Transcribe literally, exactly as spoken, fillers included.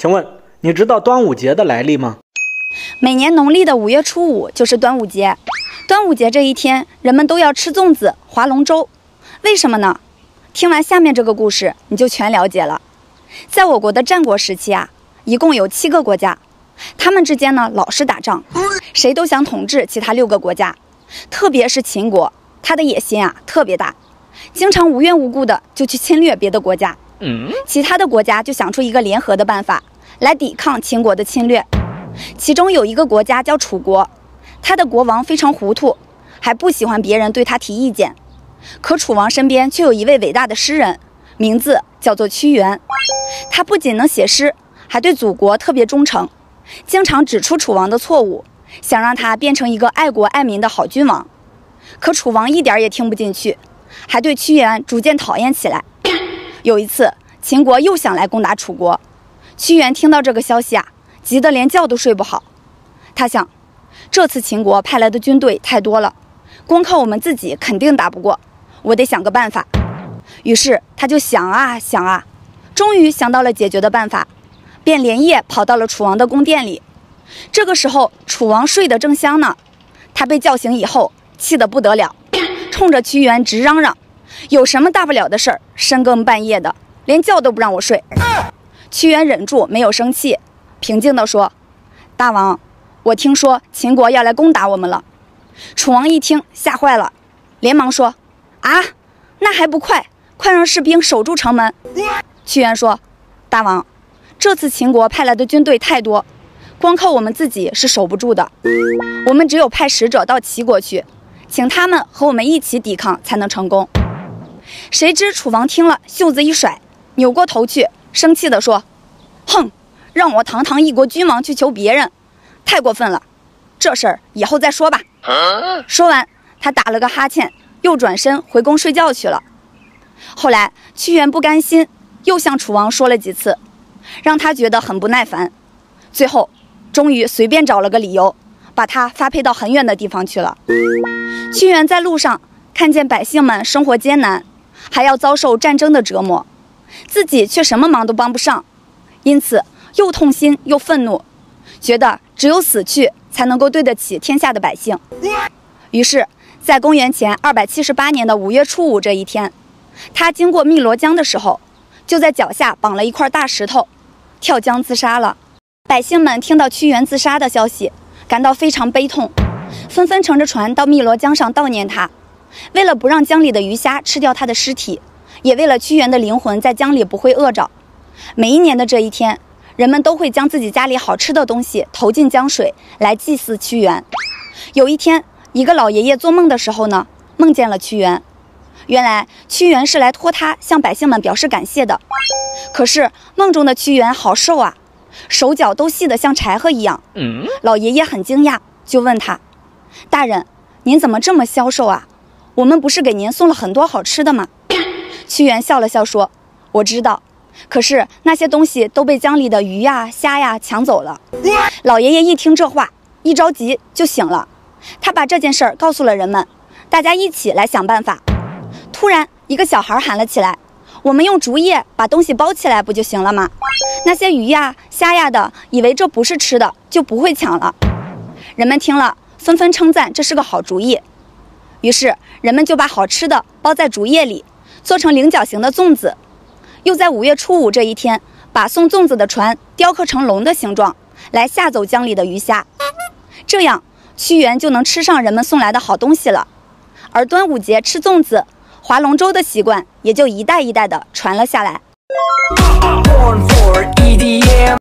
请问你知道端午节的来历吗？ 每年农历的五月初五就是端午节。端午节这一天，人们都要吃粽子、划龙舟，为什么呢？听完下面这个故事，你就全了解了。在我国的战国时期啊，一共有七个国家，他们之间呢老是打仗，谁都想统治其他六个国家。特别是秦国，他的野心啊特别大，经常无缘无故的就去侵略别的国家。其他的国家就想出一个联合的办法来抵抗秦国的侵略。其中有一个国家叫楚国，他的国王非常糊涂，还不喜欢别人对他提意见。可楚王身边却有一位伟大的诗人，名字叫做屈原。他不仅能写诗，还对祖国特别忠诚，经常指出楚王的错误，想让他变成一个爱国爱民的好君王。可楚王一点也听不进去，还对屈原逐渐讨厌起来。有一次，秦国又想来攻打楚国，屈原听到这个消息啊，急得连觉都睡不好。他想，这次秦国派来的军队太多了，光靠我们自己肯定打不过，我得想个办法。于是他就想啊想啊，终于想到了解决的办法，便连夜跑到了楚王的宫殿里。这个时候楚王睡得正香呢，他被叫醒以后气得不得了，冲着屈原直嚷嚷，有什么大不了的事儿，深更半夜的连觉都不让我睡。屈原忍住没有生气，平静地说，大王，我听说秦国要来攻打我们了。楚王一听吓坏了，连忙说，啊，那还不快快让士兵守住城门。屈原说，大王，这次秦国派来的军队太多，光靠我们自己是守不住的，我们只有派使者到齐国去，请他们和我们一起抵抗才能成功。谁知楚王听了，袖子一甩，扭过头去，生气地说，哼，让我堂堂一国君王去求别人，太过分了，这事儿以后再说吧。说完，他打了个哈欠，又转身回宫睡觉去了。后来屈原不甘心，又向楚王说了几次，让他觉得很不耐烦，最后终于随便找了个理由，把他发配到很远的地方去了。屈原在路上看见百姓们生活艰难，还要遭受战争的折磨，自己却什么忙都帮不上，因此又痛心又愤怒，觉得只有死去才能够对得起天下的百姓。于是在公元前二百七十八年的五月初五这一天，他经过汨罗江的时候，就在脚下绑了一块大石头，跳江自杀了。百姓们听到屈原自杀的消息，感到非常悲痛，纷纷乘着船到汨罗江上悼念他。为了不让江里的鱼虾吃掉他的尸体，也为了屈原的灵魂在江里不会饿着，每一年的这一天，人们都会将自己家里好吃的东西投进江水来祭祀屈原。有一天，一个老爷爷做梦的时候呢，梦见了屈原。原来屈原是来托他向百姓们表示感谢的。可是梦中的屈原好瘦啊，手脚都细得像柴禾一样。老爷爷很惊讶，就问他，大人，您怎么这么消瘦啊？我们不是给您送了很多好吃的吗？屈原笑了笑说，我知道，可是那些东西都被江里的鱼呀、虾呀抢走了。老爷爷一听这话，一着急就醒了，他把这件事儿告诉了人们，大家一起来想办法。突然一个小孩喊了起来，我们用竹叶把东西包起来不就行了吗？那些鱼呀、虾呀的以为这不是吃的，就不会抢了。人们听了纷纷称赞这是个好主意，于是人们就把好吃的包在竹叶里，做成菱角形的粽子，又在五月初五这一天，把送粽子的船雕刻成龙的形状，来吓走江里的鱼虾。这样屈原就能吃上人们送来的好东西了，而端午节吃粽子、划龙舟的习惯也就一代一代的传了下来。